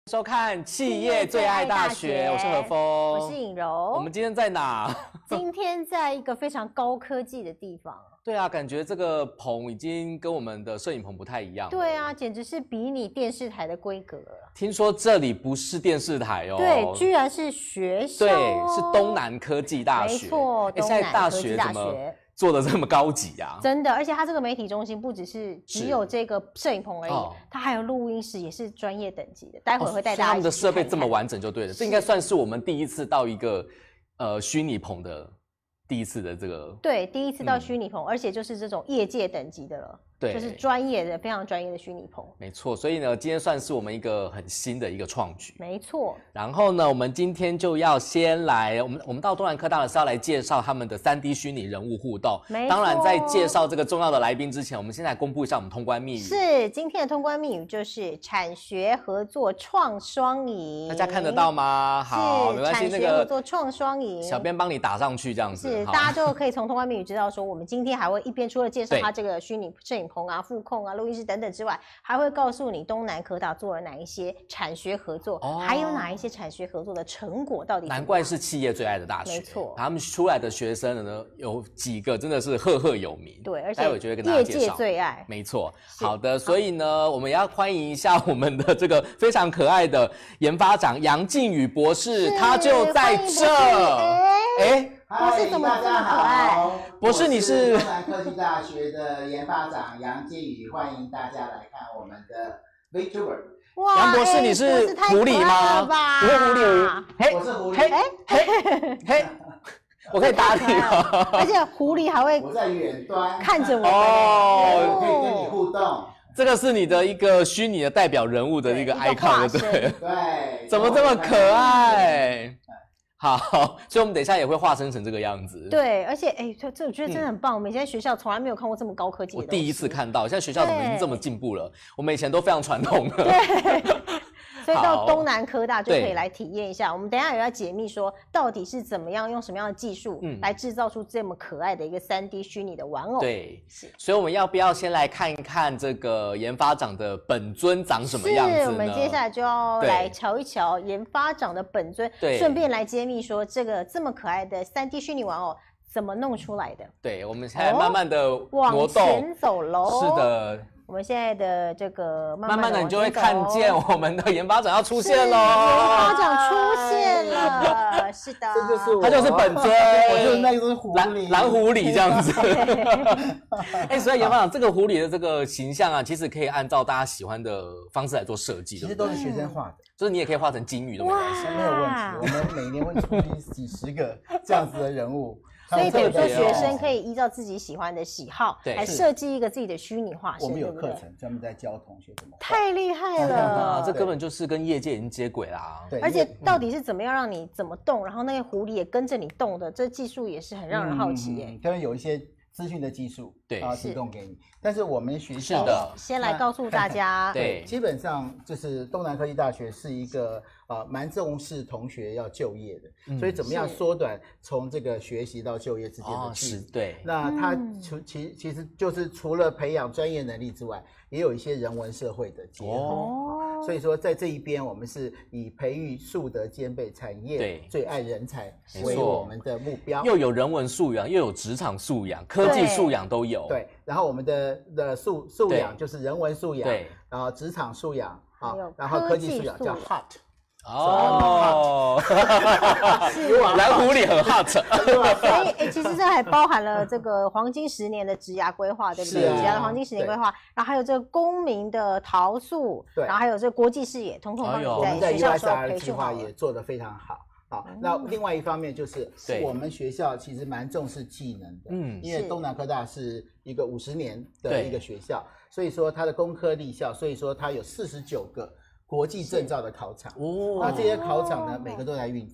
收看企业最爱大学，我是何峰， 我是颖柔。 我们今天在哪？ 今天在一个非常高科技的地方。 对啊，感觉这个棚已经跟我们的摄影棚不太一样了。 对啊，简直是比拟电视台的规格了。 听说这里不是电视台哦， 对，居然是学校、哦， 对，是东南科技大学。 没错， 现在大学怎么做的这么高级啊？ 真的，而且它这个媒体中心不只有这个摄影棚而已，它还有录音室，也是专业等级的。待会会带大家一起看看。 他们的设备这么完整就对了，这应该算是我们第一次到一个虚拟棚的第一次的这个。 对，第一次到虚拟棚，而且就是这种业界等级的了。对，就是专业的、非常专业的虚拟棚。 没错，所以呢，今天算是我们一个很新的一个创举。 没错。 然后呢，我们今天就要先来，我们到东南科大的是要来介绍他们的3D 虚拟人物互动。 没错。 当然，在介绍这个重要的来宾之前，我们先来公布一下我们通关密语。 是，今天的通关密语就是产学合作创双赢。 大家看得到吗？好，没关系， 产学合作创双赢。 小编帮你打上去，这样子。 是，大家就可以从通关密语知道说，我们今天还会一边除了介绍他这个虚拟摄影棚啊、副控啊、录音室等等之外，还会告诉你东南科大做了哪一些产学合作，还有哪一些产学合作的成果到底怎么样。 难怪是企业最爱的大学， 没错。 他们出来的学生呢，有几个真的是赫赫有名， 对，而且待会就会跟大家介绍。 业界最爱， 没错。好的，所以呢，我们也要欢迎一下我们的这个非常可爱的研发长杨靖宇博士，他就在这。 博士怎么这么可爱？ 博士，你是东南科技大学的研发长杨靖宇，欢迎大家来看我们的 VTuber。 杨博士，你是狐狸吗？ 不是狐狸， 我是狐狸。 嘿，我可以打你吗？ 而且狐狸还会我在远端看着我， 我可以跟你互动。 这个是你的一个虚拟的代表人物的一个 icon， 对。 对。 怎么这么可爱？好，所以我们等一下也会化身成这个样子。 对，而且这我觉得真的很棒。我们现在学校从来没有看过这么高科技的东西。 我第一次看到，现在学校怎么已经这么进步了？我们以前都非常传统了。 对。所以到东南科大就可以来体验一下。我们等一下也要解密说，到底是怎么样用什么样的技术来制造出这么可爱的一个3D 虚拟的玩偶。 对，所以我们要不要先来看一看这个研发长的本尊长什么样子呢？ 是，我们接下来就要来瞧一瞧研发长的本尊，顺便来揭秘说这么可爱的3D 虚拟玩偶怎么弄出来的。 对，我们现在慢慢的往前走喽。 是的。 我们现在的这个慢慢的，你就会看见我们的研发长要出现喽！ 研发长出现了，是的， 他就是本尊， 我就是那只狐狸， 蓝狐狸这样子。所以研发长这个狐狸的这个形象啊，其实可以按照大家喜欢的方式来做设计， 其实都是学生画的， 就是你也可以画成金鱼都没关系， 没有问题。我们每年会出几十个这样子的人物。 所以，比如说学生可以依照自己喜欢的喜好来设计一个自己的虚拟化身。 我们有课程专门在教同学怎么画。 太厉害了！ 这根本就是跟业界已经接轨啦。 对，而且到底是怎么样让你怎么动，然后那个狐狸也跟着你动的，这技术也是很让人好奇耶。 当然有一些资讯的技术， 对提供给你。但是我们学校先来告诉大家， 对， 基本上就是东南科技大学是一个蛮重视同学要就业的，所以怎么样缩短从这个学习到就业之间的距离？ 对， 那它其实就是除了培养专业能力之外，也有一些人文社会的结合。所以说在这一边，我们是以培育树德兼备产业最爱人才为我们的目标， 又有人文素养，又有职场素养，科技素养都有。 对，然后我们的素养就是人文素养，然后职场素养啊，然后科技素养叫 hot。 蓝狐狸很 hot。 所以其实这还包含了这个黄金10年的职涯规划，对不对？职涯的黄金10年规划，然后还有这个公民的陶塑，然后还有这个国际视野，统帮你在学校的时候培训好了， 也做得非常好。好，那另外一方面就是我们学校其实蛮重视技能的，因为东南科大是一个50年的一个学校，所以说它的工科立校，所以说它有49个国际证照的考场。那这些考场呢，每个都在运作，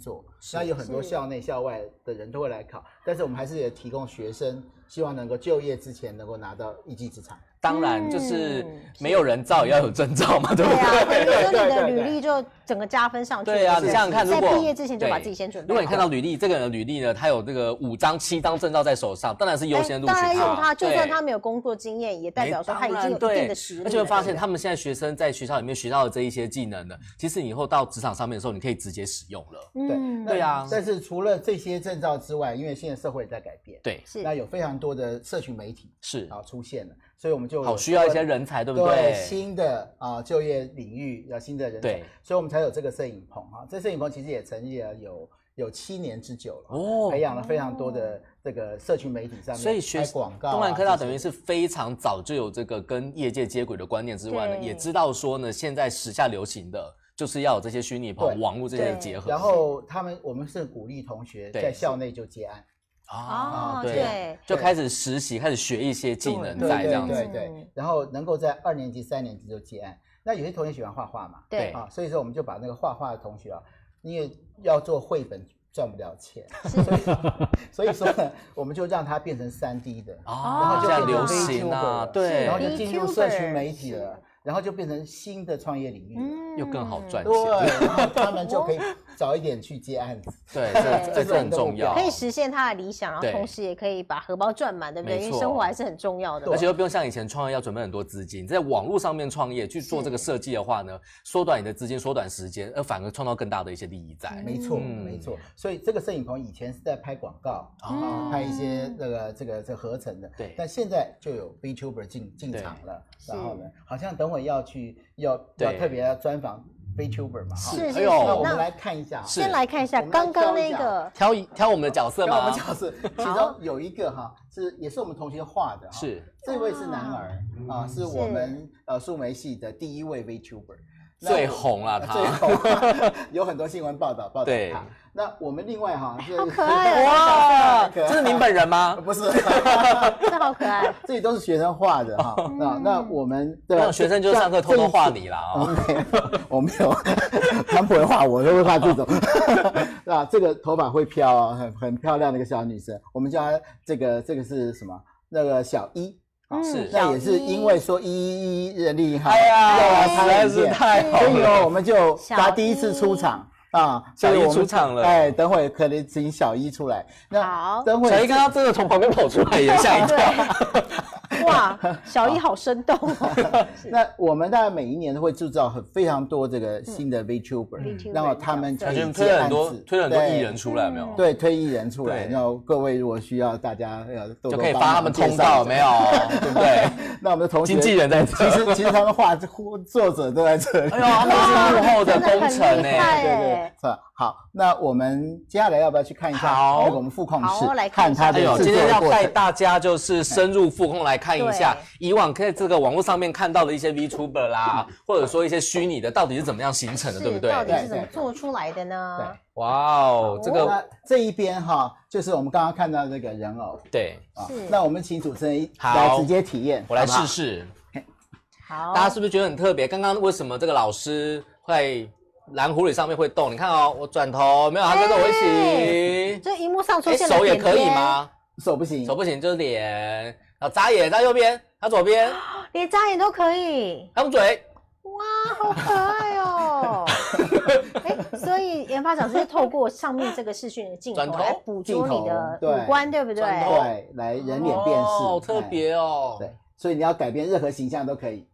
那有很多校内校外的人都会来考，但是我们还是也提供学生，希望能够就业之前能够拿到一技之长。 当然，就是没有人照也要有证照嘛，对不对？ 对？ 啊，等于说你的履历就整个加分上去。 对啊，你想想看，如果在毕业之前就把自己先准备好。 如果你看到履历，这个人的履历呢，他有这个5张、7张证照在手上，当然是优先录取他。 当然用他，就算他没有工作经验，也代表说他已经有一定的实力。 而且会发现，他们现在学生在学校里面学到的这一些技能呢，其实你以后到职场上面的时候，你可以直接使用了。对啊。 但是除了这些证照之外，因为现在社会也在改变， 对， 那有非常多的社群媒体出现了。所以我们就好需要一些人才，对不对？ 对，新的就业领域要新的人才， 对， 所以我们才有这个摄影棚这摄影棚其实也成立了有7年之久了，培养了非常多的这个社群媒体上面， 所以拍广告。 东南科大等于是非常早就有这个跟业界接轨的观念之外呢，也知道说呢，现在时下流行的就是要有这些虚拟棚、网络这些结合。 然后我们是鼓励同学在校内就接案。 对，就开始实习，开始学一些技能在这样子。 对，然后能够在2年级、3年级就接案。那有些同学喜欢画画嘛， 对所以说我们就把那个画画的同学因为要做绘本赚不了钱，所以说呢，我们就让它变成3D 的，然后就变成流行啊，对， 然后就进入社群媒体了。然后就变成新的创业领域， 又更好赚钱。 对，然后他们就可以早一点去接案子。 对，这很重要， 可以实现他的理想，然后同时也可以把荷包赚满，对不对？因为生活还是很重要的。 而且又不用像以前创业要准备很多资金，在网络上面创业去做这个设计的话呢，缩短你的资金，缩短时间，而反而创造更大的一些利益在。 没错，没错。所以这个摄影棚以前是在拍广告拍一些这个合成的， 对。 但现在就有 VTuber 进场了，然后呢，好像等会要特别要专访 VTuber 嘛， 是。 那我们来看一下， 先来看一下刚刚那个挑我们的角色吗？ 我们角色，其中有一个也是我们同学画的， 是这位是男儿是我们数媒系的第1位 VTuber。 最红了，他最红，有很多新闻报道他。那我们另外好可爱哇！ 这是您本人吗？ 不是， 这好可爱。 这里都是学生画的那我们让学生就上课偷偷画你啦我没有，他们不会画我，都会画这种。那这个头发会飘很漂亮的一个小女生，我们叫她这个是什么？那个小一。那也是因为说111人力银行要来实在是太好了， 所以我们就他第一次出场小一出场了。 等会可能请小一出来。 好， 等会小一刚刚真的从旁边跑出来，也吓一跳。 哇，小一好生动那我们大概每一年都会制造非常多这个新的 VTuber，然后他们可以推了很多艺人出来，没有？ 对，推艺人出来，然后各位如果需要大家就可以发他们通道，没有？对不对？ 那我们的同学经纪人在这， 其实他们画作者都在这里。 哎呦，他们是幕后的工程对，是吧？好，那我们接下来要不要去看一下那个我们副控室， 看他的制作过程？ 今天要带大家就是深入副控来看一下，以往在这个网络上面看到的一些 VTuber 啦，或者说一些虚拟的，到底是怎么样形成的，对不对？ 到底是怎么做出来的呢？ 哇哦， 这一边就是我们刚刚看到这个人偶， 对那我们请主持人来直接体验， 我来试试。 好， 大家是不是觉得很特别？刚刚为什么这个老师会蓝狐狸上面会动？你看我转头没有，他跟着我一起。 这荧幕上出现了手也可以吗？ 手不行， 手不行，就是脸。然后眨眼在右边，他左边， 连眨眼都可以。 还有嘴。 哇，好可爱哦！所以研发长直接透过上面这个视讯的镜头来捕捉你的五官，对不对？ 对，来人脸辨识， 好特别哦。 对，所以你要改变任何形象都可以。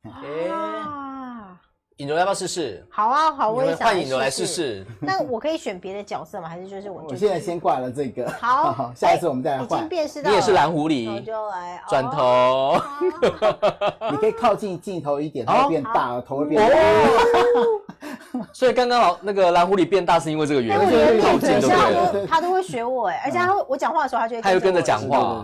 尹柔要不要试试？ 好啊，好，我也想换尹柔来试试。 那我可以选别的角色吗？还是就是我现在先挂了这个。 好， 下一次我们再来换。 已经辨识到你也是蓝狐狸， 我就来转头。 你可以靠近镜头一点，它会变大，头会变大。 所以刚刚那个蓝狐狸变大是因为这个原因，靠近对不对？ 他都会学我而且我讲话的时候，他会跟着讲话。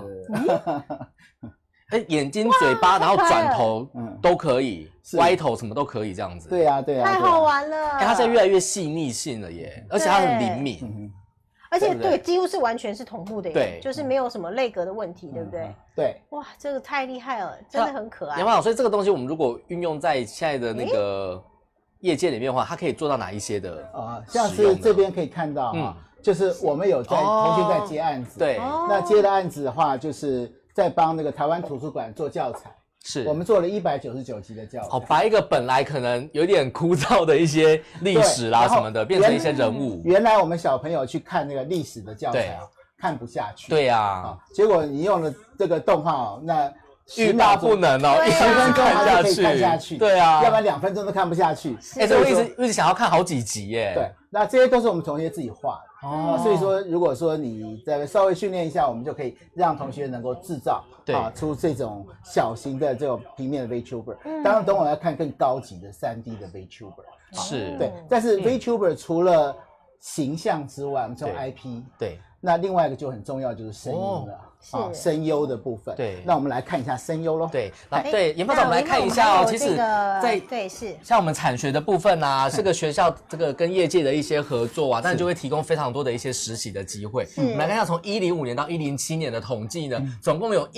眼睛、嘴巴，然后转头都可以，歪头什么都可以，这样子。 对啊， 太好玩了。 它现在越来越细腻性了耶，而且它很灵敏， 而且对，几乎是完全是同步的耶，对，就是没有什么类格的问题，对不对？ 对， 哇，这个太厉害了，真的很可爱。 杨老师，所以这个东西我们如果运用在现在的那个业界里面的话，它可以做到哪一些的像是这边可以看到就是我们有同学在接案子， 对， 那接的案子的话，就是在帮那个台湾图书馆做教材。 是我们做了199集的教材， 把一个本来可能有点枯燥的一些历史啦什么的，变成一些人物。 原来我们小朋友去看那个历史的教材看不下去， 对呀， 结果你用了这个动画那欲罢不能哦，10分钟他就可以看下去， 对啊， 要不然2分钟都看不下去。 所以我一直想要看好几集耶。 对，那这些都是我们同学自己画的所以说如果说你再稍微训练一下，我们就可以让同学能够制造出这种小型的这种平面的 VTuber。当然，等我要看更高级的3D 的 VTuber。 是， 对，但是 VTuber 除了形象之外，我们这种 IP， 对， 那另外一个就很重要，就是声音了。声优的部分， 对， 那我们来看一下声优咯。 对，对，研发长，我们来看一下哦。其实， 对是像我们产学的部分啊，这个学校这个跟业界的一些合作啊，但就会提供非常多的一些实习的机会。我们来看一下，从105年到107年的统计呢，总共有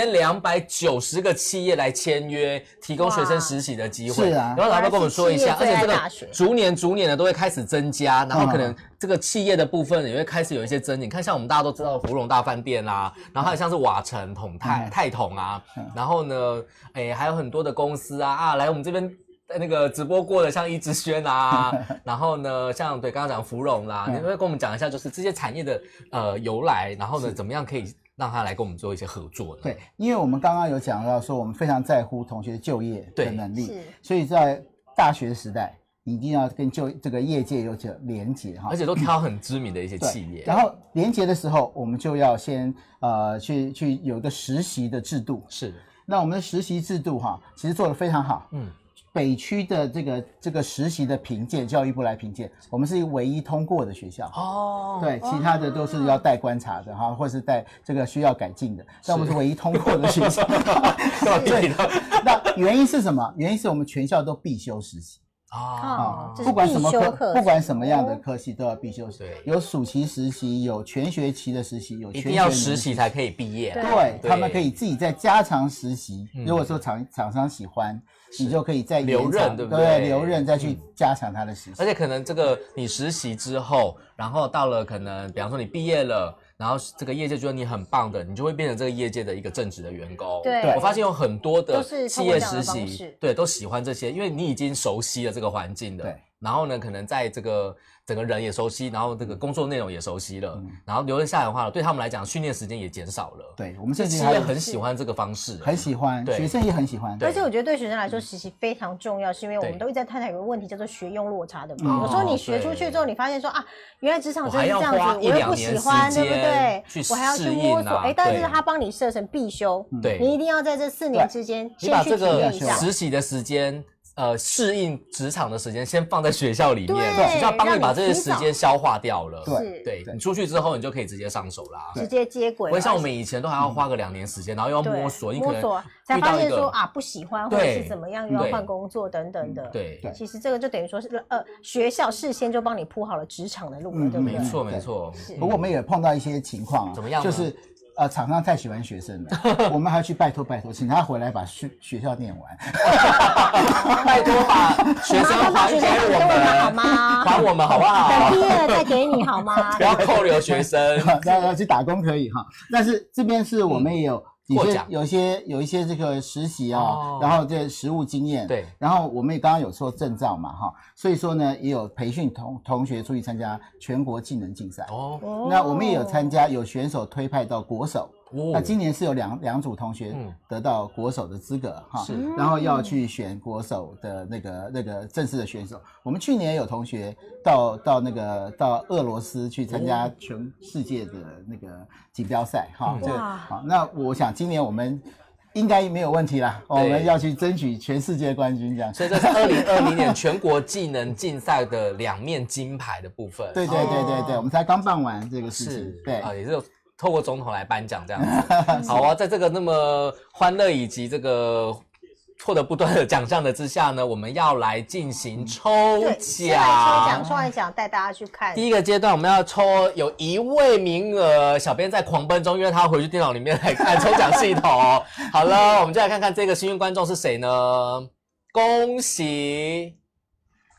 1290个企业来签约，提供学生实习的机会。 是啊， 然后老师跟我们说一下，而且这个逐年的都会开始增加，然后可能这个企业的部分也会开始有一些增减。你看，像我们大家都知道芙蓉大饭店啦。然后还有像是瓦城、泰统啊，然后呢，还有很多的公司来我们这边那个直播过的，像一之轩啊，然后呢，像刚刚讲芙蓉啦，你会跟我们讲一下，就是这些产业的由来，然后呢，怎么样可以让他来跟我们做一些合作呢？ 对，因为我们刚刚有讲到说，我们非常在乎同学就业的能力，所以在大学时代。你一定要跟这个业界有着连结而且都挑很知名的一些企业。 然后连结的时候，我们就要先去有一个实习的制度。 是， 那我们的实习制度其实做得非常好。北区的这个实习的评鉴，教育部来评鉴，我们是唯一通过的学校。对，其他的都是要待观察的或是待这个需要改进的。但我们是唯一通过的学校。对，那原因是什么？原因是我们全校都必修实习。 不管什么不管什么样的科系都要必修。对，有暑期实习，有全学期的实习，有全学一定要实习才可以毕业。 对，他们可以自己再加长实习。如果说厂商喜欢，你就可以再留任，对不对？ 留任再去加强他的实习。 而且可能这个你实习之后，然后到了可能，比方说你毕业了。然后这个业界觉得你很棒的，你就会变成这个业界的一个正职的员工。 对， 我发现有很多的企业实习，对，都喜欢这些，因为你已经熟悉了这个环境了。对。然后呢，可能在这个整个人也熟悉，然后这个工作内容也熟悉了，然后留任下来的话，对他们来讲，训练时间也减少了。 对，我们这企业很喜欢这个方式， 很喜欢，学生也很喜欢。 而且我觉得对学生来说，实习非常重要，是因为我们都一直在探讨一个问题，叫做学用落差的问题。有时候你学出去之后，你发现说原来职场真是这样子，我又不喜欢，对不对？我还要去摸索。但是他帮你设成必修，对，你一定要在这4年之间先去体验一下。 实习的时间。适应职场的时间先放在学校里面，学校帮你把这些时间消化掉了。对，你出去之后，你就可以直接上手啦， 直接接轨。 不会像我们以前都还要花个2年时间，然后又要摸索，你可能才发现说不喜欢或者是怎么样，又要换工作等等的。 对， 其实这个就等于说是学校事先就帮你铺好了职场的路了，对不对？ 没错。 不过我们也碰到一些情况怎么样？ 就是厂商太喜欢学生了，我们还要去拜托，请他回来把学校念完。 拜托把学生还给我们好吗？ 还我们好不好？ 等毕业了再给你好吗？ 不要扣留学生， 要去打工可以但是这边是我们也有一些这个实习然后这实务经验，对，然后我们也刚刚有说证照嘛所以说呢也有培训同学出去参加全国技能竞赛那我们也有参加，有选手推派到国手。那今年是有两组同学得到国手的资格然后要去选国手的那个正式的选手。我们去年也有同学到俄罗斯去参加全世界的那个锦标赛那我想今年我们应该没有问题啦，我们要去争取全世界冠军这样。 所以这是2020年全国技能竞赛的2面金牌的部分。 对，我们才刚办完这个事情。对也是透过总统来颁奖这样子。好在这个那么欢乐以及这个获得不断的奖项的之下呢，我们要来进行抽奖。 抽完奖带大家去看。 第一个阶段我们要抽有1位名额，小编在狂奔中，因为他要回去电脑里面来看抽奖系统。好了，我们就来看看这个幸运观众是谁呢？恭喜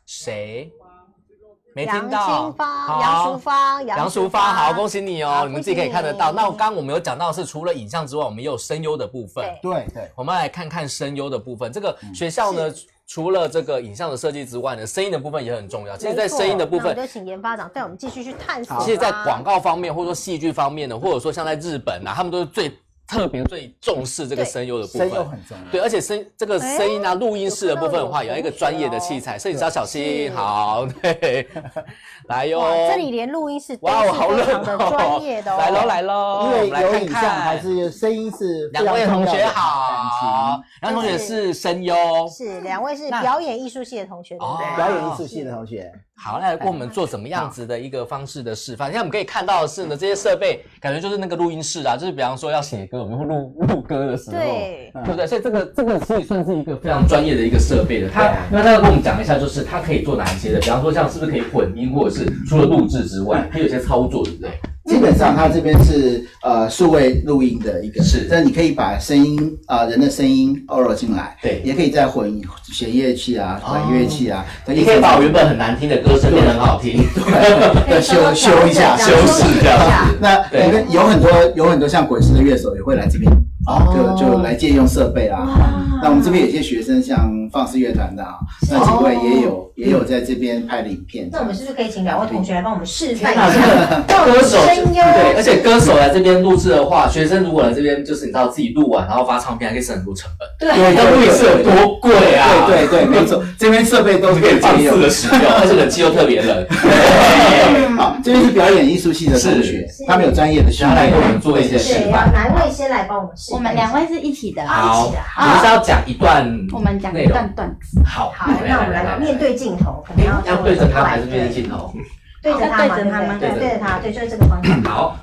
谁？没听到。 杨淑芳，好，恭喜你哦！你们自己可以看得到。那刚刚我们有讲到是除了影像之外，我们也有声优的部分。 对， 我们来看看声优的部分。这个学校呢，除了这个影像的设计之外呢，声音的部分也很重要。其实，在声音的部分， 我就请研发长带我们继续去探索。 其实，在广告方面，或者说戏剧方面呢，或者说像在日本啊，他们都是最重视这个声优的部分， 声优很重要。 对，而且这个声音啊，录音室的部分的话，有一个专业的器材，摄影师要小心。好，对，来哟。 这里连录音室都是非常的专业的哦。 来喽， 因为有影像还是声音是两位同学好，两位同学是声优， 是两位是表演艺术系的同学，对不对？ 表演艺术系的同学。 好，来跟我们做怎么样子的一个方式的示范。现在我们可以看到的是呢，这些设备感觉就是那个录音室啊，就是比方说要写歌，我们会录歌的时候，对不对？所以这个可以算是一个非常专业的一个设备的。那他要跟我们讲一下，就是它可以做哪一些的，比方说像是不是可以混音，或者是除了录制之外，还有一些操作，对不对？ 基本上它这边是数位录音的一个， 是， 但你可以把声音人的声音 oral 进来， 对， 也可以再混弦乐器啊、管乐器啊， 你可以把我原本很难听的歌声变得很好听， 对，修一下， 修饰这样子。 那有很多像滚石的乐手也会来这边，就来借用设备啦。那我们这边有些学生像放肆乐团的啊，那几位也有在这边拍的影片。 那我们是不是可以请两位同学来帮我们示范一下？ 歌手对，而且歌手来这边录制的话，学生如果来这边就是你知道自己录完，然后发唱片，还可以省很多成本。 对， 你知道录音室有多贵啊？ 对，没错，这边设备都是可以放肆的使用，而且冷气又特别冷。 好，这边是表演艺术系的同学，他们有专业的训练来给我们做一些示范。 哪一位先来帮我们示范？ 我们两位是一起的。 好，你们是要讲一段， 我们讲一段段子。 好， 那我们来面对镜头，可能要对着他还是面对镜头？ 对着他吗？对着他，对，就是这个方向。 好。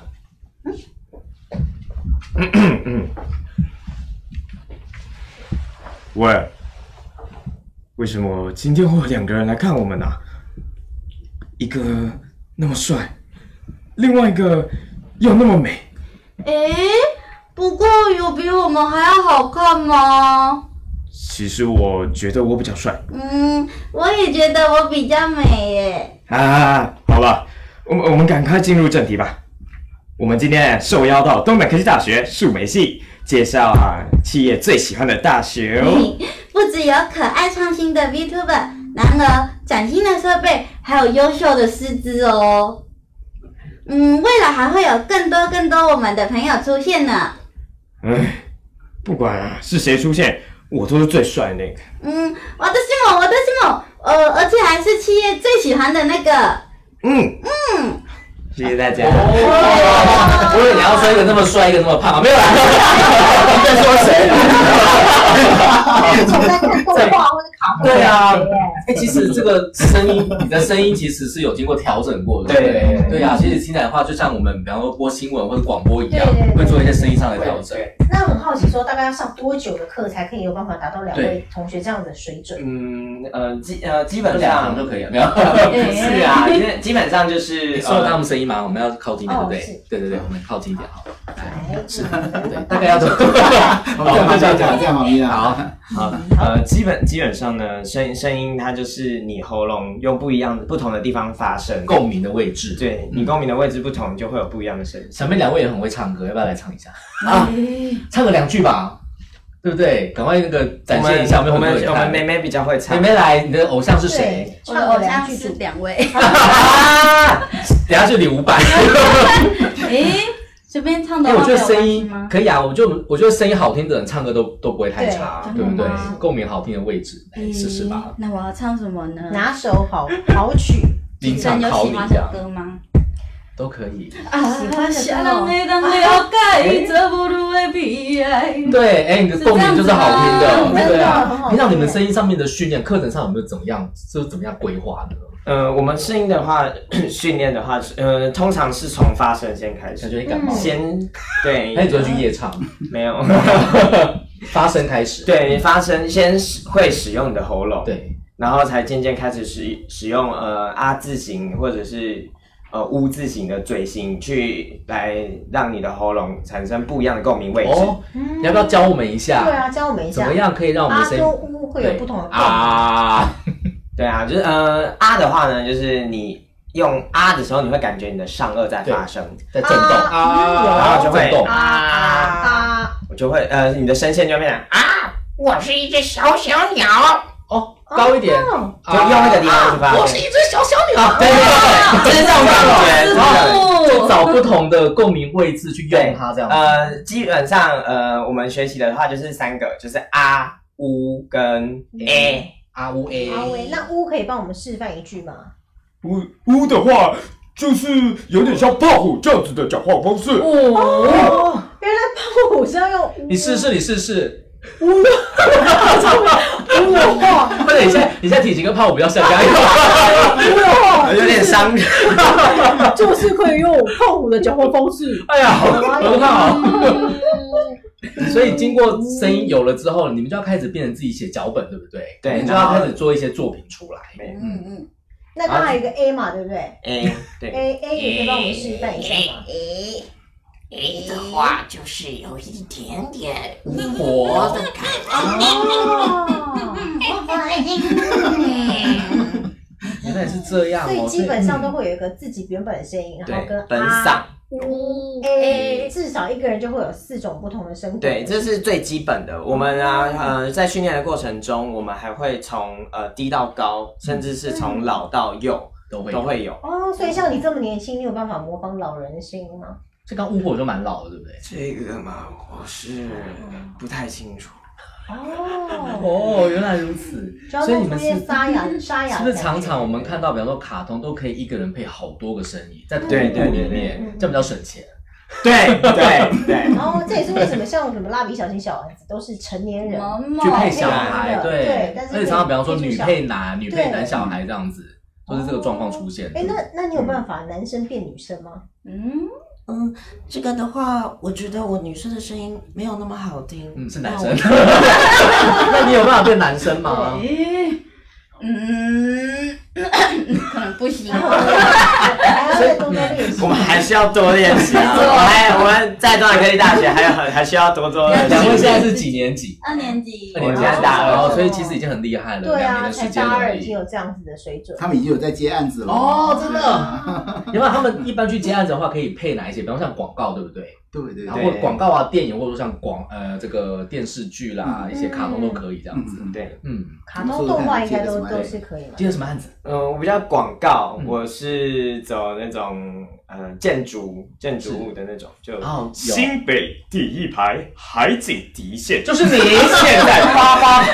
喂，为什么今天会有两个人来看我们呢？一个那么帅，另外一个又那么美。 不过有比我们还要好看吗？ 其实我觉得我比较帅。 我也觉得我比较美耶。 好了，我们赶快进入正题吧。我们今天受邀到东北科技大学数媒系，介绍企业最喜欢的大学哦。 不只有可爱创新的 VTuber， 然而崭新的设备，还有优秀的师资哦。未来还会有更多我们的朋友出现呢。 不管是谁出现，我都是最帅的那个。 我的是某，而且还是企业最喜欢的那个。 谢谢大家。 我以为你要说一个那么帅，一个那么胖，没有啦。你在说谁？ 在看动画或者卡通。 对啊，其实这个声音，你的声音其实是有经过调整过的。对啊，其实听起来的话，就像我们比方说播新闻或者广播一样，会做一些声音上的调整。 那很好奇说，大概要上多久的课才可以有办法达到两位同学这样的水准？ 基本上就可以了，没有？ 是啊，因为基本上就是收得到他们声音吗？我们要靠近一点，对不对？对，我们靠近一点好。是，对，大概要多。 我们这样讲好听啊。 好，基本上呢，声音它就是你喉咙用不同的地方发声， 共鸣的位置。 对，你共鸣的位置不同，就会有不一样的声音。 前面两位也很会唱歌，要不要来唱一下？唱个2句吧，对不对？赶快那个展现一下，我们妹妹比较会唱。 妹妹来，你的偶像是谁？ 我的偶像是2位。 等下就领500。 随便唱的话， 我觉得声音可以啊，我觉得声音好听的人唱歌都不会太差，对不对？共鸣好听的位置，试试吧。 那我要唱什么呢？ 拿手好曲。 临场考你这样。 歌吗？ 都可以。 喜欢的歌。 对，你的共鸣就是好听的，对啊。平常你们声音上面的训练，课程上有没有怎么样规划的？ 我们声音的话，训练的话，通常是从发声先开始， 感觉你感冒， 对， 那你就会去夜唱， 没有， 发声开始， 对，发声先会使用你的喉咙， 对， 然后才渐渐开始使用啊字形或者是乌字形的嘴型来让你的喉咙产生不一样的共鸣位置。 你要不要教我们一下？ 对啊，教我们一下， 怎么样可以让我们的声音啊跟乌会有不同的共鸣？ 对啊，就是啊的话呢，就是你用啊的时候，你会感觉你的上颚在发声， 在震动然后就会震动我就会你的声线就会变成啊，我是一只小小鸟。 哦，高一点， 就用那个地方去发声。 我是一只小小鸟， 对，就是这种感觉。 就找不同的共鸣位置去用它，这样。 基本上我们学习的话就是3个，就是啊、呜跟 a。 啊呜 a。 那呜可以帮我们示范一句吗？ 呜的话，就是有点像胖虎这样子的讲话方式。 哦，原来胖虎是要用。 你试试。 呜的话， 或者你现在体型跟胖虎比较像， 呜的话有点伤人， 就是可以用胖虎的讲话方式。 哎呀，很好。所以经过声音有了之后，你们就要开始变成自己写脚本，对不对？ 对， 你就要开始做一些作品出来。 那刚才有一个 A 嘛，对不对 ？A 对 A 也可以帮我们示范一下吗 ？A 的话就是有一点点火的感觉。 原来是这样所以基本上都会有一个自己原本的声音，然后跟本嗓。 至少一个人就会有4种不同的声。 对，这是最基本的。我们在训练的过程中，我们还会从低到高，甚至是从老到幼都会有。 哦，所以像你这么年轻，你有办法模仿老人的声音吗？ 这刚巫婆就蛮老的，对不对？ 这个嘛，我是不太清楚。 哦，原来如此。所以你们是沙哑， 是不是常常我们看到，比方说卡通都可以一个人配好多个声音，在同一部里面，这样比较省钱。 对。 然后这也是为什么像什么蜡笔小新小丸子都是成年人去配小孩，对。 但是而且常常比方说女配男小孩这样子，都是这个状况出现。 那你有办法男生变女生吗？ 这个的话，我觉得我女生的声音没有那么好听。 是男生。那你有办法变男生吗？ 可能不行。 我们还需要多练习啊！我们在东南科技大学还需要多做。 两位现在是几年级 ？2年级。 我现在大2， 所以其实已经很厉害了。 对啊， 才大2已经有这样子的水准。 他们已经有在接案子了。 哦，真的。因为他们一般去接案子的话，可以配哪一些？比方像广告，对不对？ 对。 然后广告啊、电影，或者说像这个电视剧啦，一些卡通都可以这样子。 对， 卡通动画应该都是可以嘛。 接了什么案子？ 我比较广告，我是走那种建筑物的那种，就新北第一排海景第一线， 就是你现在发。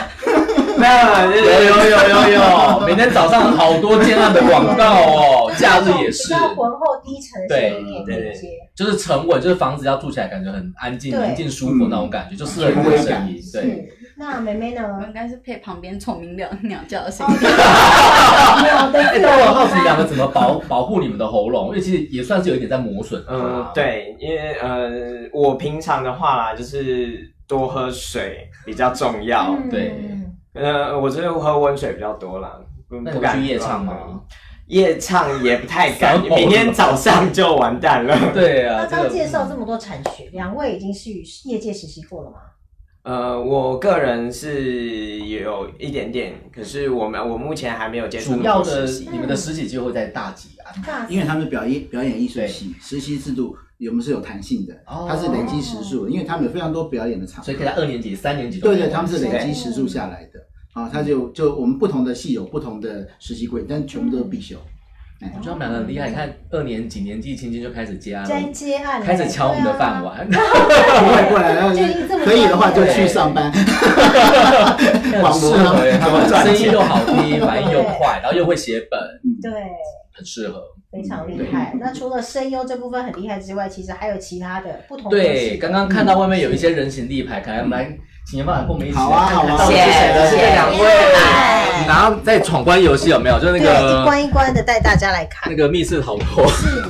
有，每天早上好多建案的广告哦，假日也是。 比较浑厚低沉的声音， 对，就是沉稳，就是房子要住起来感觉很安静、宁静、舒服那种感觉，就适合你的声音。对。 那妹妹呢？ 我应该是配旁边虫鸣鸟叫的声音。 但我好奇2个怎么保护你们的喉咙，因为其实也算是有一点在磨损。 对，因为我平常的话啦，就是多喝水比较重要。 对。 我是喝温水比较多啦， 不敢去夜唱吗？ 夜唱也不太敢，明天早上就完蛋了。 对啊， 那刚介绍这么多产学，2位已经是业界实习过了吗？ 我个人是有一点点，可是我目前还没有接触。 主要的你们的实习机会在大几啊？ 因为他们表演艺术系实习制度。我们是有弹性的，它是累积时数，因为他们有非常多表演的场， 所以可以在2年级、3年级。 对，他们是累积时数下来的啊。他就我们不同的系有不同的实习规，但全部都是必修。 我觉得他们2个很厉害，你看2年级年纪轻轻就开始接案了， 接案开始敲我们的饭碗。 不会，可以的话就去上班。 很适合他们，声音又好听，反应又快，然后又会写本， 对， 很适合。 非常厉害。那除了声优这部分很厉害之外，其实还有其他的不同的。 对，刚刚看到外面有一些人形立牌，可能我们来请办法跟我们一起好啊， 谢谢2位。然后在闯关游戏有没有？就那个一关一关的带大家来看那个密室逃脱。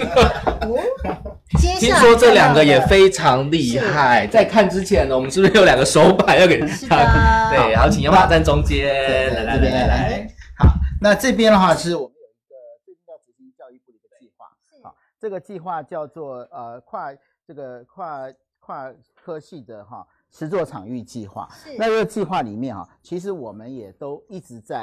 听说这2个也非常厉害。在看之前呢，我们是不是有2个手牌要给他看？对，然后请办法站中间，来。 好，那这边的话是我们有一个最近要执行教育部的一个计划。好，这个计划叫做跨科系的实作场域计划。那这个计划里面其实我们也都一直在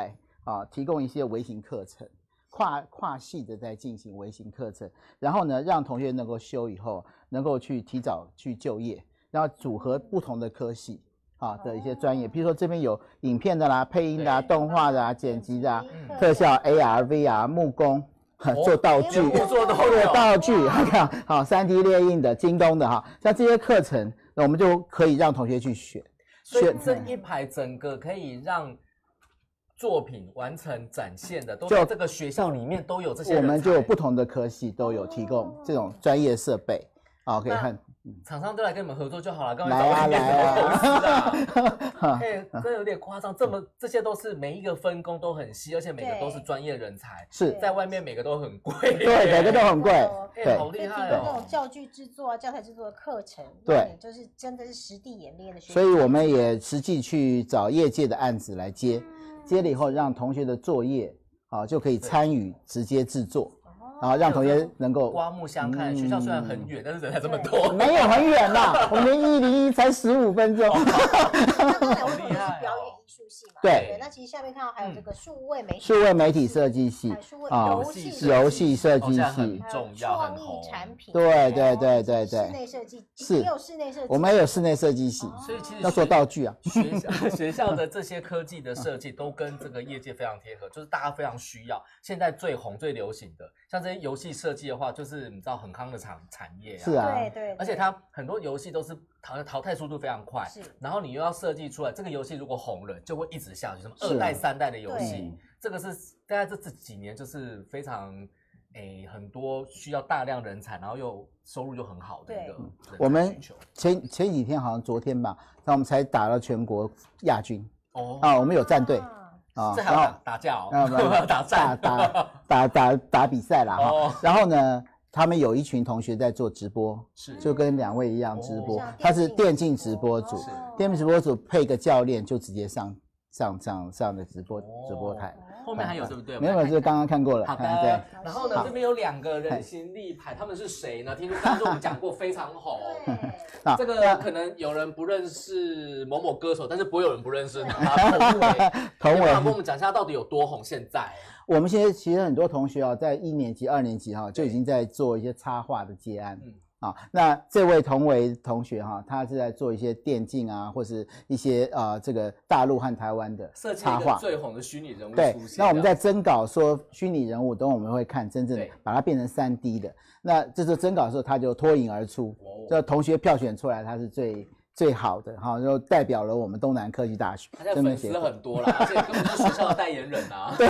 提供一些微型课程，跨系的在进行微型课程，然后呢，让同学能够修以后，能够去提早去就业，然后组合不同的科系的一些专业，比如说这边有影片的啦、配音的啦、动画的啦、剪辑的啦、特效、AR、VR、木工。做道具， 做道具，好，3D 列印的、京东的像这些课程，那我们就可以让同学去选。 所以这一排整个可以让作品完成展现的，都在这个学校里面都有这些人才。 我们就有不同的科系都有提供这种专业设备，可以看。 厂商都来跟你们合作就好了，刚来啊！ 这有点夸张，这些都是每一个分工都很细，而且每个都是专业人才， 是在外面每个都很贵， 对，每个都很贵， 对，好厉害哦！那种教具制作啊、教材制作的课程， 对， 就是真的是实地演练的学习。 所以我们也实际去找业界的案子来接了以后，让同学的作业就可以参与直接制作。然后让同学能够刮目相看。学校虽然很远，但是人才这么多， 没有很远啦，我们101才15分钟。 刚才我们是表演艺术系嘛， 对。 那其实下面看到还有这个数位媒体设计系游戏设计系很重要， 创意产品， 对， 室内设计也有室内设计， 我们也有室内设计系， 所以其实要做道具啊。 学校的这些科技的设计都跟这个业界非常贴合，就是大家非常需要。现在最红最流行的，像这些游戏设计的话，就是你知道很夯的产业啊。 是啊， 对， 而且它很多游戏都是淘汰速度非常快， 是。 然后你又要设计出来，这个游戏如果红了，就会一直下去，什么2代3代的游戏，这个是大概这几年就是非常很多需要大量人才，然后又收入又很好的一个人才需求。 我们前几天好像昨天吧，那我们才打了全国亚军我们有战队。 这还要打架打战打比赛啦然后呢，他们有一群同学在做直播，就跟2位一样直播，他是电竞直播组，电竞直播组配个教练就直接上的直播台。 后面还有对不对？ 没有，这刚刚看过了。 好的。对。然后呢，这边有2个人形立牌，他们是谁呢？听说刚刚我们讲过，非常红。这个可能有人不认识某某歌手，但是不会有人不认识他。童伟，跟我们讲一下到底有多红？现在我们现在其实很多同学在1年级、2年级就已经在做一些插画的接案。那这位同为同学他是在做一些电竞或是一些这个大陆和台湾的插画， 最红的虚拟人物对，那我们在征稿说虚拟人物，等我们会看真正的把它变成3D 的。那这时候征稿的时候，他就脱颖而出，这同学票选出来他是最好的就代表了我们东南科技大学。 他现在粉丝很多啦，而且根本就是学校的代言人啊。 对。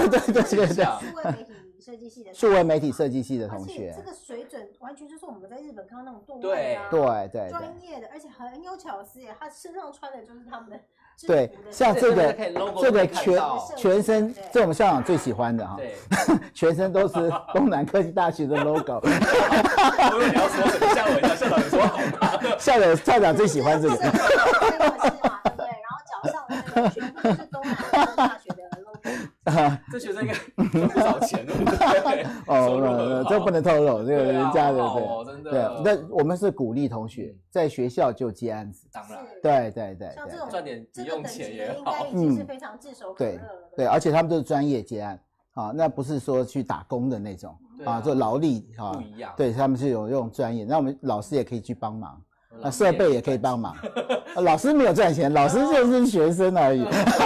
数位媒体设计系的同学， 这个水准完全就是我们在日本看到那种动漫对专业的，而且很有巧思耶，他身上穿的就是他们的制服对，像这个全身，这我们校长最喜欢的对，全身都是东南科技大学的 logo。 我以为你要说什么，吓我一跳，校长你说好吗？ 校长最喜欢这个。 对，然后脚上的那个全部都是东南科技大学的 logo。 这学生应该赚不少钱，对不对？ 这不能透露，这个人家的真的。 对，那我们是鼓励同学在学校就接案子， 当然， 对， 像这种赚点不用钱也好， 应该已经是非常炙手可热了。 对，而且他们都是专业接案那不是说去打工的那种做劳力不一样。 对，他们是有这种专业，那我们老师也可以去帮忙。设备也可以帮忙，老师没有赚钱，老师就是学生而已。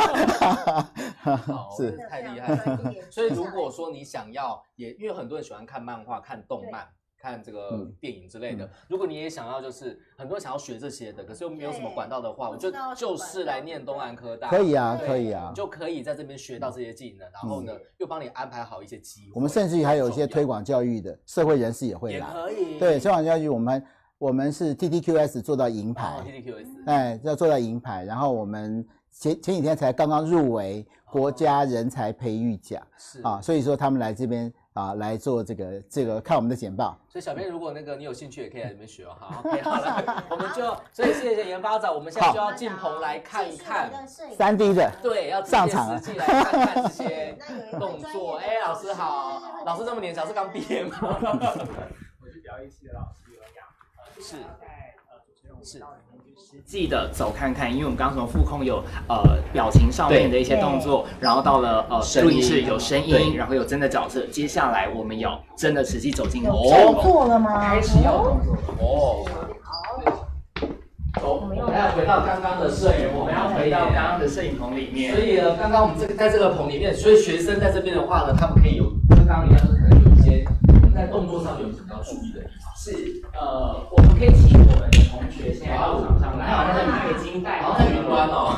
是太厉害了。所以如果说你想要，因为很多人喜欢看漫画、看动漫、看这个电影之类的，如果你也想要，就是很多人想要学这些的，可是又没有什么管道的话，我觉得就是来念东南科大。 可以啊，你就可以在这边学到这些技能，然后呢，又帮你安排好一些机会。 我们甚至于还有一些推广教育的社会人士也会来， 也可以。 对，推广教育我们是 TTQS 做到银牌 ，TTQS， 要做到银牌。然后我们前几天才刚刚入围国家人才培育奖，所以说他们来这边来做这个看我们的简报。 所以小编如果你有兴趣，也可以来这边学哦。好 ，OK， 好了，我们所以谢谢研发长，我们现在就要进棚来看一看 3D 的， 对，要上场了， 实际来看看这些动作。老师好，老师这么年轻，是刚毕业吗？ 我是表演系的老师刘洋。是在主持人是。实际的走看看，因为我们刚刚从副控有表情上面的一些动作，然后到了录音室有声音，然后有真的角色。接下来我们有真的实际走进动作了吗？ 开始要动作哦。我们要回到刚刚的摄影， 我们要回到刚刚的摄影棚里面。 所以呢，刚刚我们在这个棚里面，所以学生在这边的话呢，他们可以有跟刚刚一样，就是可能有一些在动作上有什么要注意的地方。 是我们可以请我们的同学现在到场上来，他的已经带好在云端哦。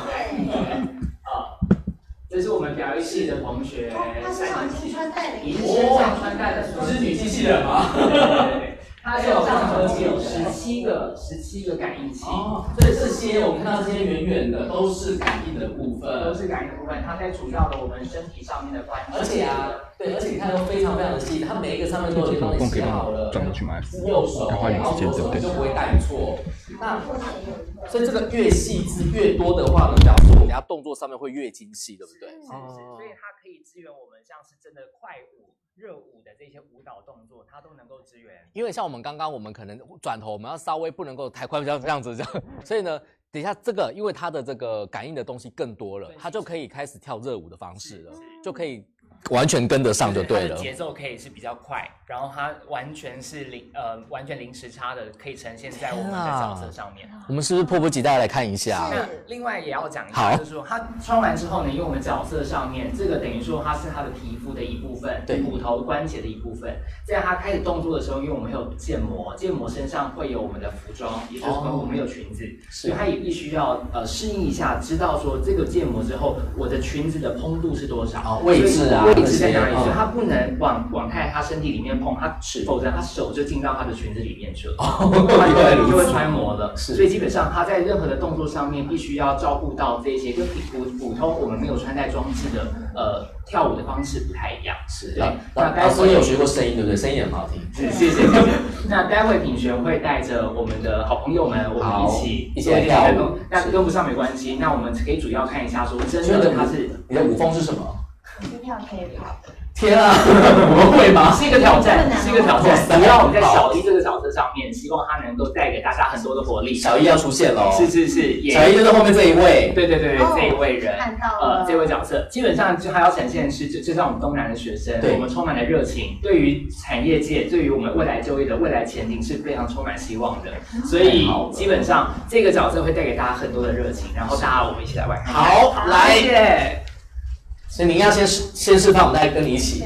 这是我们表演系的同学， 他身上已经穿戴了， 已经身上穿戴了， 是女机器人吗？ 对。它身上合计有17个感应器， 所以这些我们看到这些圆圆的都是感应的部分， 都是感应的部分。它在主要的我们身体上面的关节， 而且你看都非常的细，它每一个上面都有帮你写好了，右手，然后左手就不会带错。那所以这个越细致越多的话呢，表示我们等下动作上面会越精细，对不对？ 是，所以它可以支援我们像是真的快舞。热舞的这些舞蹈动作，它都能够支援。 因为像我们刚刚，我们可能转头，我们要稍微不能够太快，这样子，所以呢，等一下这个，因为它的这个感应的东西更多了，它就可以开始跳热舞的方式了，就可以完全跟得上就对了。 节奏可以是比较快，然后它完全是完全零时差的，可以呈现在我们的角色上面。 我们是不是迫不及待来看一下？ 那另外也要讲一下，就是说它穿完之后呢，因为我们角色上面这个等于说它是它的皮肤的一部分，对，骨头关节的一部分。在它开始动作的时候，因为我们有建模，建模身上会有我们的服装，也就是我们有裙子，所以它也必须要适应一下，知道说这个建模之后，我的裙子的蓬度是多少， 位置啊， 位置在哪里？所以它不能往太它身体里面碰，否则它手就进到它的裙子里面去了，它就会穿模了。所以基本上它在任何的动作上面必须要照顾到这些，跟普通我们没有穿戴装置的跳舞的方式不太一样。是，对。那待会有学过声音对不对？声音也很好听。 谢谢。那待会品璇会带着我们的好朋友们，我们一起来跳舞。那跟不上没关系，那我们可以主要看一下说，真的它是你的舞风是什么？ 我是跳 K-pop。 天啊，我们会吗？ 是一个挑战，是一个挑战。主要我们在小一这个角色上面，希望它能够带给大家很多的活力。 小一要出现喽！ 是， 小一就是后面这一位。 对，这一位人，这位角色，基本上就他要呈现的是，就像我们东南的学生，我们充满了热情，对于产业界，对于我们未来就业的未来前景是非常充满希望的。所以基本上这个角色会带给大家很多的热情，然后大家我们一起来玩。 好，来耶！ 所以您要先示范，我们再跟你一起。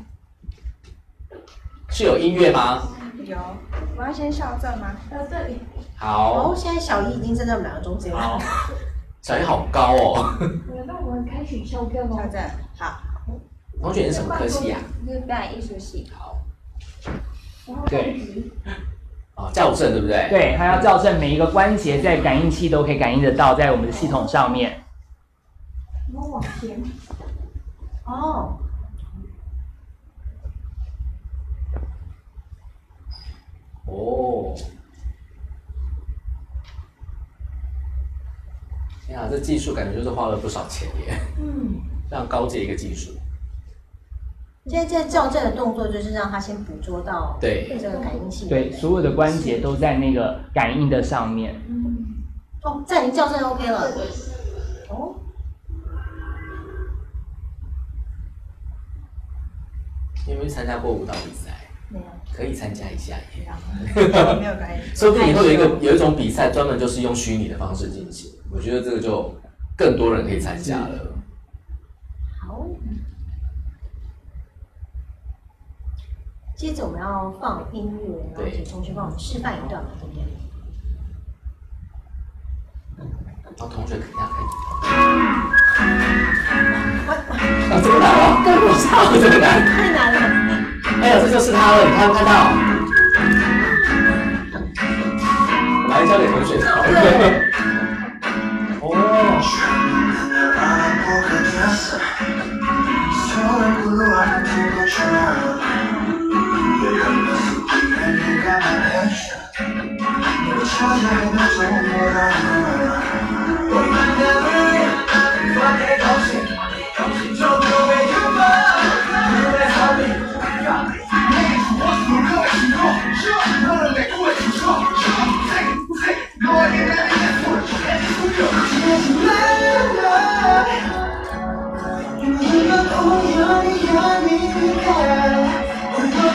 是有音乐吗？ 有，我要先校正吗？这里。 好。 现在小一已经站在我们两个中间了。 小一好高哦。 那我们开始校正哦。校正，好。 同学是什么科系呀？ 是表演艺术系。 好。对。校正对不对？ 对，它要校正每一个关节，在感应器都可以感应得到，在我们的系统上面。 我往前。 哦。 哦。天啊，这技术感觉就是花了不少钱耶。非常高阶一个技术。 现在校正的动作就是让它先捕捉到这个感应器。 对，所有的关节都在那个感应的上面。 暂停校正 OK 了。哦。 你有没有参加过舞蹈比赛？ 没有。可以参加一下耶。没有关系。 说不定以后有一种比赛专门就是用虚拟的方式进行，我觉得这个就更多人可以参加了。 好。接着我们要放音乐，然后请同学帮我们示范一段嘛，对不对？ 然后同学肯定要开始。这个难哦，跟不上，这个难， 太难了。 哎呀，这就是他了，你看不看到？我来交给同学好了。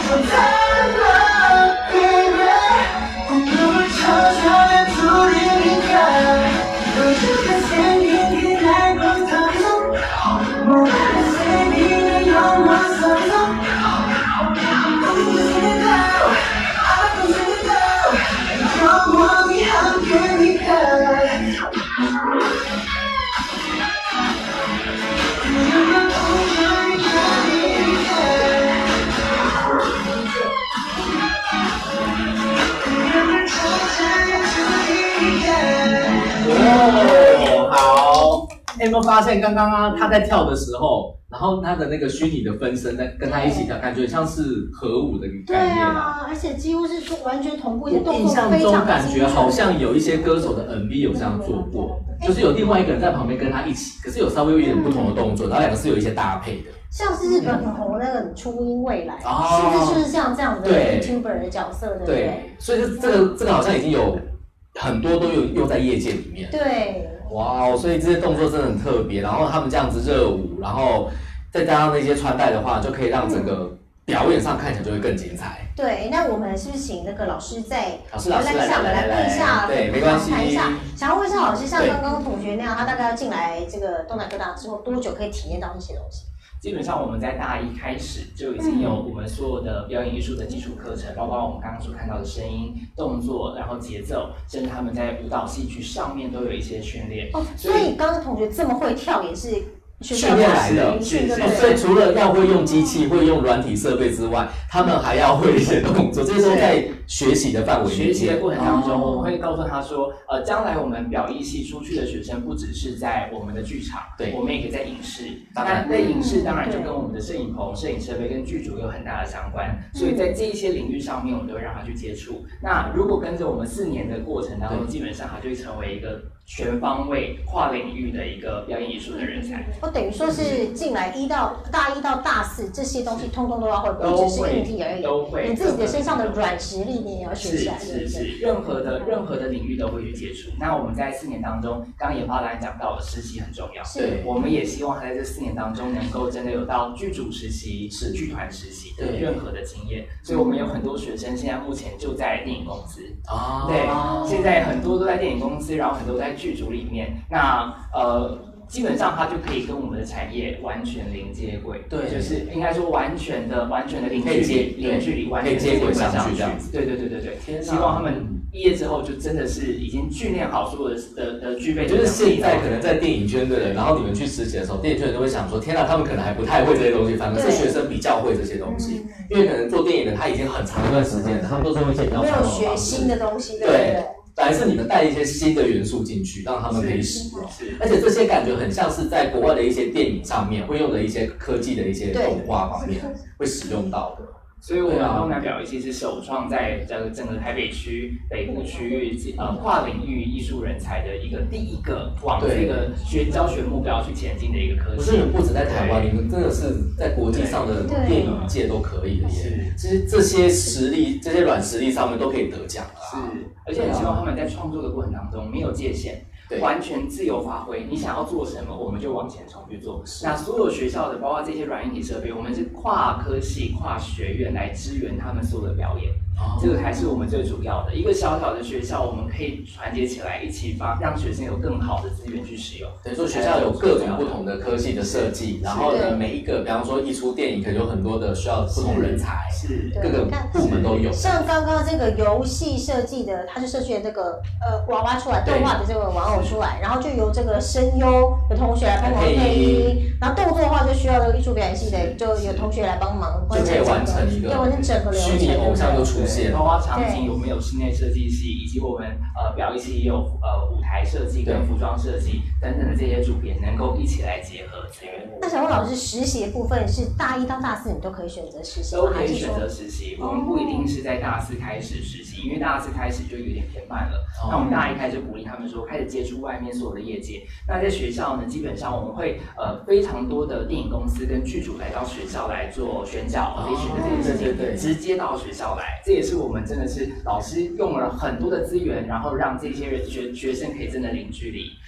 有没有发现刚刚他在跳的时候，然后他的那个虚拟的分身在跟他一起跳，感觉像是合舞的概念啊。 而且几乎是说完全同步，动印象作非常中感觉好像有一些歌手的 MV 有这样做过，就是有另外一个人在旁边跟他一起，可是有稍微有一点不同的动作，然后两个是有一些搭配的。 像是日本很红那个初音未来，是不是就是像这样的 YouTuber 的角色，对不对？ 所以这个好像已经有很多都用在业界里面。 对。 哇，所以这些动作真的很特别，然后他们这样子热舞，然后再加上那些穿戴的话，就可以让整个表演上看起来就会更精彩。 对，那我们是不是请那个老师在来背一下， 对，没关系。 谈一下，想要问一下老师，像刚刚同学那样，他大概要进来这个东南科大之后多久可以体验到这些东西？ 基本上我们在大一开始就已经有我们所有的表演艺术的基础课程，包括我们刚刚所看到的声音、动作，然后节奏，甚至他们在舞蹈、戏剧上面都有一些训练。 所以刚刚同学这么会跳也是训练来的，所以除了要会用机器、会用软体设备之外，他们还要会一些动作，这些都在学习的范围内。 学习的过程当中，我会告诉他说，将来我们表艺系出去的学生，不只是在我们的剧场，对，我们也可以在影视。那在影视当然就跟我们的摄影棚、摄影设备跟剧组有很大的相关，所以在这一些领域上面，我们都会让他去接触。那如果跟着我们4年的过程当中，基本上他就会成为一个全方位、跨领域的一个表演艺术的人才。 等于说是进来大一到大4这些东西，通通都要会，不只是硬体而已。 都会。 你自己的身上的软实力，你也要学起来。 是，任何的领域都会去接触。那我们在4年当中，刚刚也怕大家讲到了实习很重要。 是。 我们也希望他在这4年当中，能够真的有到剧组实习、剧团实习的任何的经验。所以我们有很多学生现在目前就在电影公司。对，现在很多都在电影公司，然后很多在剧组里面。那基本上它就可以跟我们的产业完全零接轨，对，就是应该说完全的零距离，完全接轨上去这样子。对，希望他们毕业之后就真的是已经训练好所有的具备。 就是现在可能在电影圈的人，然后你们去实习的时候，电影圈人就会想说：天哪，他们可能还不太会这些东西，反而是学生比较会这些东西，因为可能做电影的他已经很长一段时间了，他们都是会比较没有学新的东西， 对。本来是你们带一些新的元素进去，让他们可以使用，而且这些感觉很像是在国外的一些电影上面会用的一些科技的一些动画方面会使用到的。 所以我们东南表艺系是首创在整个台北区北部区域跨领域艺术人才的第一个往这个教学目标去前进的一个科系。 不是，你们不止在台湾，你们真的是在国际上的电影界都可以的耶。其实这些实力、这些软实力上面都可以得奖了。 是，而且很希望他们在创作的过程当中没有界限。完全自由发挥，你想要做什么，我们就往前冲去做。那所有学校的，包括这些软硬体设备，我们是跨科系、跨学院来支援他们所有的表演。这个才是我们最主要的。一个小小的学校，我们可以团结起来，一起让学生有更好的资源去使用。 等于说学校有各种不同的科系的设计，然后呢，每一个，比方说一出电影，可能有很多的需要不同人才，各个部门都有。 像刚刚这个游戏设计的，他就设计了这个娃娃出来，动画的这个玩偶出来，然后就由这个声优的同学来帮忙配音，然后动作的话就需要这个艺术表演系的，就有同学来帮忙， 就可以完成一个整个流程， 虚拟偶像就出现。 包括场景有没有室内设计系，以及我们表艺系也有舞台设计跟服装设计等等的这些主编能够一起来结合资源。 那想问老师，实习的部分是大1到大4你都可以选择实习， 都可以选择实习。我们不一定是在大4开始实习，因为大4开始就有点偏慢了。那我们大1开始鼓励他们说，开始接触外面所有的业界。那在学校呢，基本上我们会非常多的电影公司跟剧组来到学校来做宣教、培训的这件事情，直接到学校来。这也是我们真的是老师用了很多的资源，然后让这些学生可以真的零距离。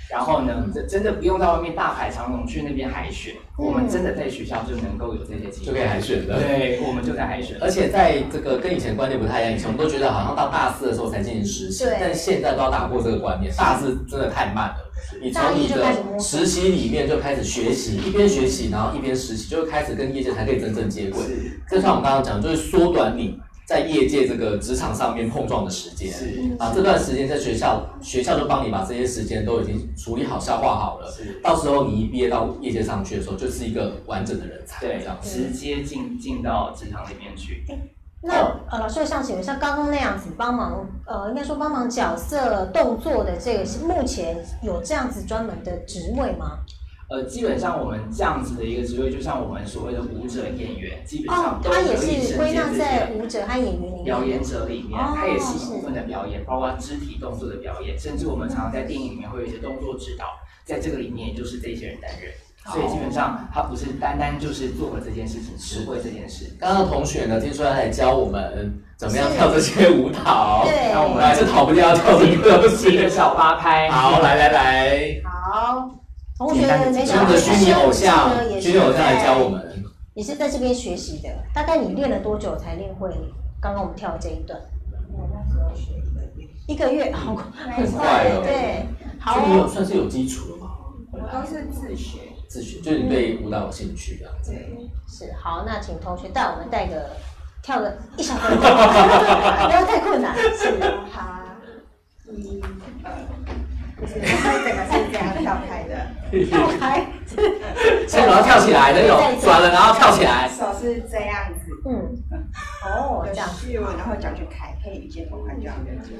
然后呢，真的不用在外面大排长龙去那边海选，我们真的在学校就能够有这些机会， 就可以海选的。 对，我们就在海选。 而且在这个跟以前观念不太一样，以前我们都觉得好像到大4的时候才进行实习，但现在都要打破这个观念，大4真的太慢了。你从你的实习里面就开始学习，一边学习，然后一边实习，就会开始跟业界才可以真正接轨。就像我们刚刚讲，就是缩短你在业界这个职场上面碰撞的时间。这段时间在学校就帮你把这些时间都已经处理好、消化好了。到时候你一毕业到业界上去的时候，就是一个完整的人才。 对，这样直接进到职场里面去。 那老师想请问，像刚刚那样子帮忙，应该说帮忙角色动作的这个，目前有这样子专门的职位吗？ 基本上我们这样子的一个职位，就像我们所谓的舞者演员，基本上都他也是归纳在舞者和演员里面。 表演者里面，它也是一部分的表演，包括肢体动作的表演，甚至我们常常在电影里面会有一些动作指导，在这个里面也就是这些人担任。所以基本上他不是单单就是做了这件事情，只会这件事。 刚刚的同学呢，听说他来教我们怎么样跳这些舞蹈， 对， 那我们还是逃不掉跳这个一个小八拍。 好，来， 好，同学，没想到虚拟偶像来教我们， 也是在这边学习的。大概你练了多久才练会刚刚我们跳的这一段？ 我那时候学1个月， 好很快哦。 对，好， 你有算是有基础了吗？ 我都是自学， 就是你对舞蹈有兴趣这样子。 是，好，那请同学带我们跳个1小分钟，不要太困难。 是，好，1、2，就是它整个是这样跳开的， 跳开， 先然后跳起来，那种转了然后跳起来， 手是这样子， 这样子，然后脚就开，可以接头看这样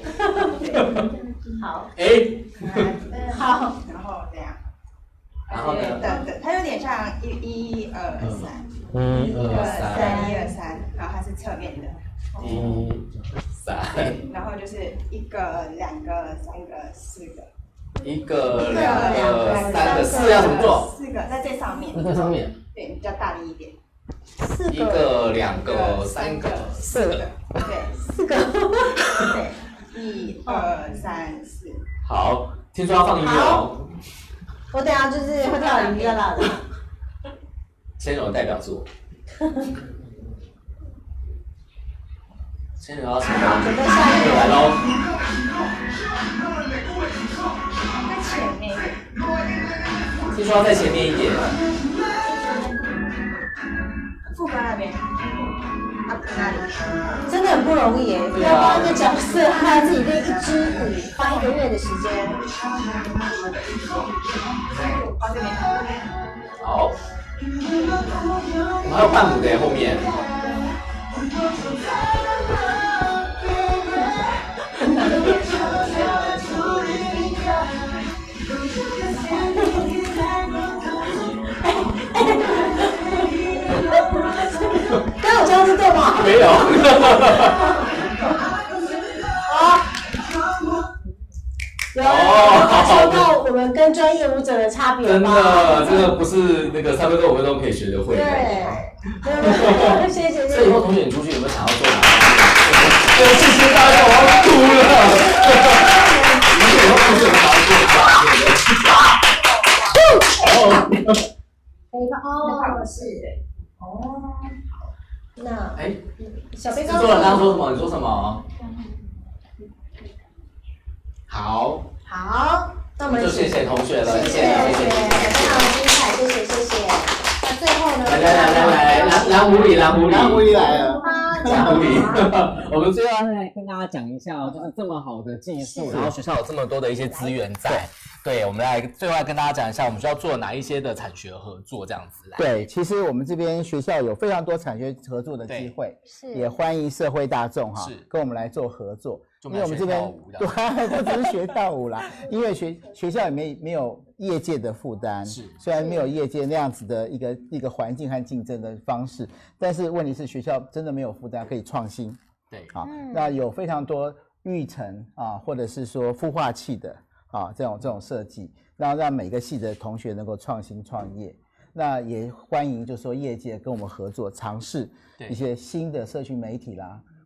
好， 好，然后这样。 然后呢？ 对，它有点像1、2、3，1、2、3，然后它是侧面的。 1、3。 对，然后就是1个、2个、3个、4个。 1个、2个、3个，4个要怎么做 ？4个在最上面。 在上面。 对，比较大力一点。 1个、2个、3个、4个。 对，4个。 对，1、2、3、4。 好，听说要放音乐哦。 我等下就是会跳鱼的啦。 先有代表作。先有要什么？ 准备下一个来喽。 在前面一点。 听说要在前面一点。 副歌那边。那里。 真的很不容易耶，要帮一个角色，还要自己练1支舞，花1个月的时间。 好，我们还有伴舞的后面。 刚刚有这样子对吗？ 没有。 感受到我们跟专业舞者的差别真的，这个不是那个3分钟5分钟可以学得会的。 对，谢谢。 所以以后同学你出去有没有想要做哪些？谢谢大家，我要哭了。同学以后出去有没有想要做哪些？ 那小飞刚刚说什么？你说什么？好， 那我们就谢谢同学了， 谢谢同学，非常精彩，谢谢。那最后呢？ 来，蓝狐狸来了。 我们最后来跟大家讲一下，就是这么好的技术， 然后学校有这么多的一些资源在。对，我们最后来跟大家讲一下，我们需要做哪一些的产学合作，这样子。 对，其实我们这边学校有非常多产学合作的机会，也欢迎社会大众跟我们来做合作。因为我们这边对，不只是学跳舞啦，因为学校也没有业界的负担，虽然没有业界那样子的一个环境和竞争的方式，但是问题是学校真的没有负担，可以创新。 对， 那有非常多育成或者是说孵化器的这种设计，让每个系的同学能够创新创业。那也欢迎就是说业界跟我们合作，尝试一些新的社群媒体啦，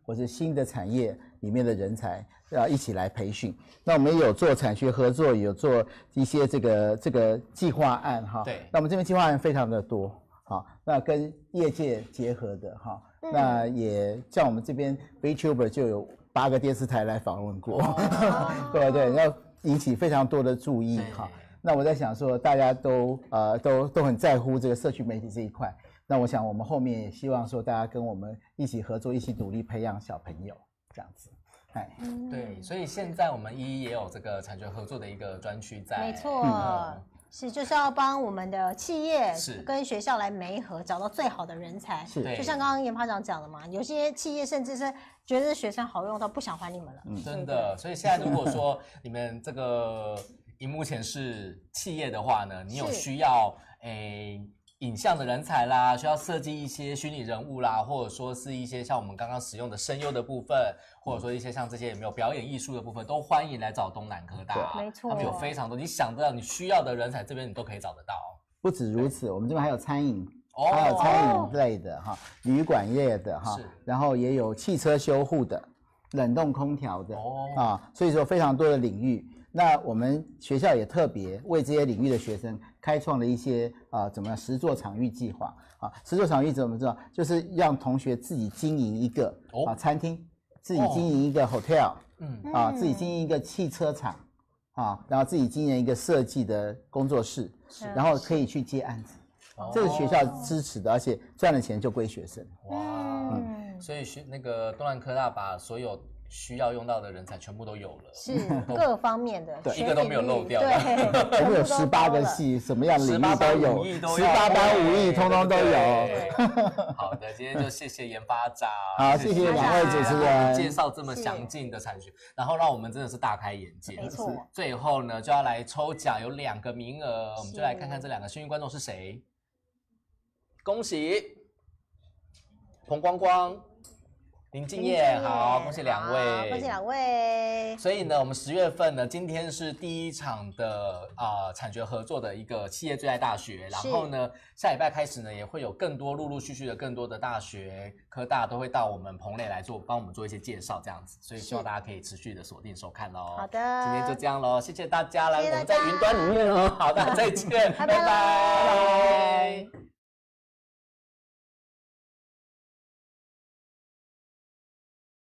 或是新的产业里面的人才，一起来培训。那我们也有做产学合作，有做一些这个计划案哈。 对。 那我们这边计划案非常的多，好，那跟业界结合的哈。那也像我们这边 VTuber 就有8个电视台来访问过，对对，要引起非常多的注意哈。那我在想说，大家都很在乎这个社区媒体这一块。那我想我们后面也希望说，大家跟我们一起合作，一起努力培养小朋友这样子。 对，所以现在我们也有这个产学合作的一个专区在。 没错。是，就是要帮我们的企业跟学校来媒合，找到最好的人才。 是， 就像刚刚研发长讲的嘛，有些企业甚至是觉得学生好用到不想还你们了。 真的。所以现在如果说你们这个荧幕前是企业的话呢，你有需要影像的人才啦，需要设计一些虚拟人物啦，或者说是一些像我们刚刚使用的声优的部分，或者说一些像这些有没有表演艺术的部分，都欢迎来找东南科大。 没错， 他们有非常多你想到你需要的人才，这边你都可以找得到。 不止如此，我们这边还有餐饮，还有餐饮类的哈，旅馆业的哈，然后也有汽车修护的，冷冻空调的所以说非常多的领域。那我们学校也特别为这些领域的学生开创了一些怎么样实作场域计划啊？实作场域怎么知道？就是让同学自己经营一个餐厅，自己经营一个 hotel，自己经营一个汽车厂然后自己经营一个设计的工作室，然后可以去接案子。这个学校支持的，而且赚了钱就归学生。 哇，所以那个东南科大把所有需要用到的人才全部都有了， 是各方面的， 一个都没有漏掉。 对， 我们有18个系，什么样的领域都有，18般武艺通通都有。 好的，今天就谢谢研发长， 好，谢谢两位主持人介绍这么详尽的产学，然后让我们真的是大开眼界。 没错， 最后呢就要来抽奖，有2个名额，我们就来看看这2个幸运观众是谁。恭喜彭光光、林敬业，好，恭喜2位， 恭喜2位。 所以呢，我们10月份呢，今天是第1场的产学合作的一个企业最爱大学，然后呢，下礼拜开始呢，也会有更多陆陆续续的更多的大学科大都会到我们棚内来帮我们做一些介绍，这样子，所以希望大家可以持续的锁定收看咯。 好的， 今天就这样咯，谢谢大家，来，我们在云端里面哦，好的，再见，拜拜。